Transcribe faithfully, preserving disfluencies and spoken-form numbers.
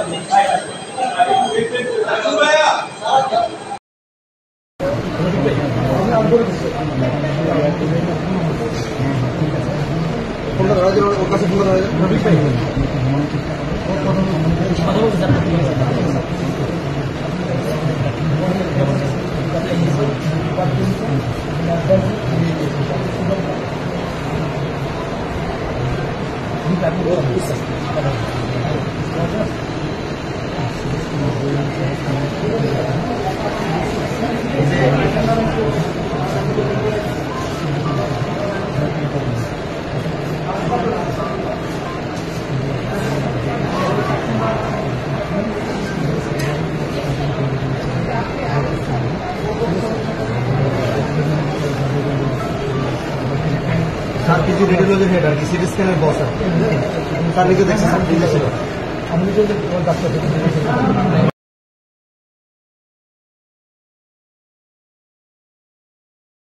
sir কিছু radiology head আর কি city স্ক্যানের বস আর sir লিখে দেখছি স্যার